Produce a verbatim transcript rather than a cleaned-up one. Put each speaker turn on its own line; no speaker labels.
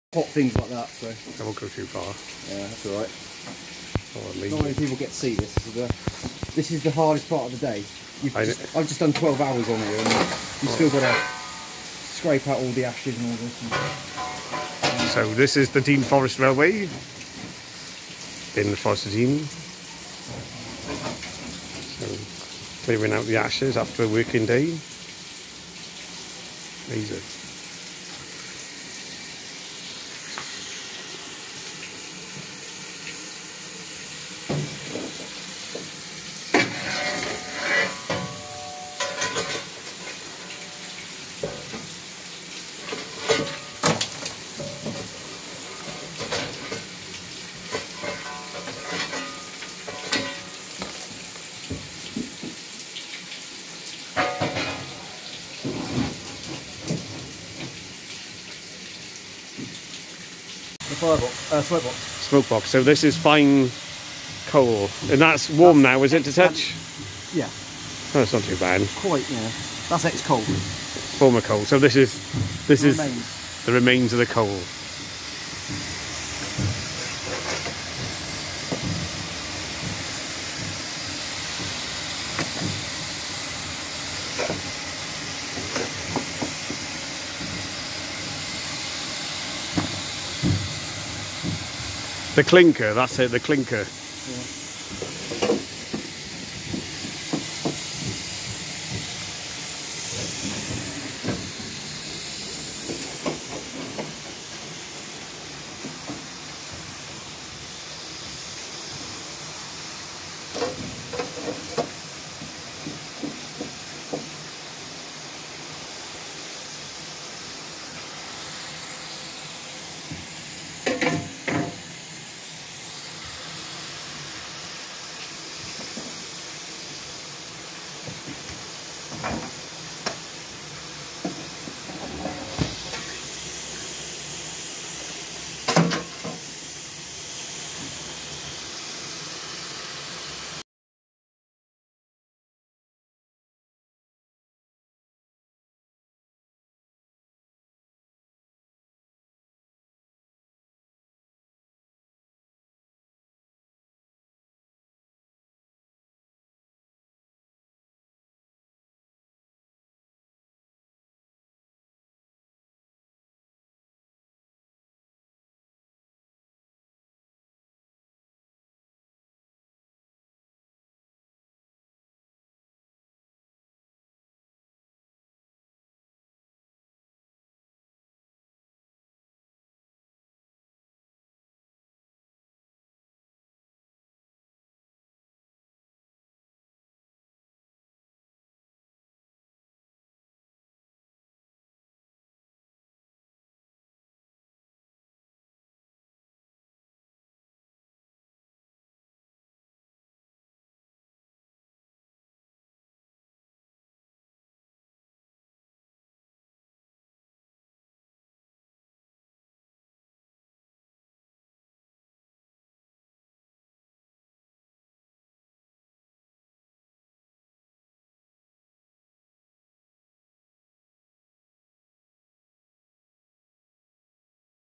hot things like that, so
I won't go too far.
yeah, that's all right.
Oh,
Not many people get to see this. This is the, this is the hardest part of the day. You've
I
just, I've just done twelve hours on here, and you've still got to scrape out all the ashes and all this. And,
so this is the Dean Forest Railway in the Forest of Dean. So clearing out the ashes after a working day. Amazing.
Firebox, uh, sweat box.
Smoke box. So this is fine coal, and that's warm that's now, is it, to touch?
Yeah.
Oh, it's not too bad.
Quite, yeah. That's ex-coal.
Former coal. So this is this
the
is
remains.
the remains of the coal. The clinker, that's it, the clinker.
Yeah.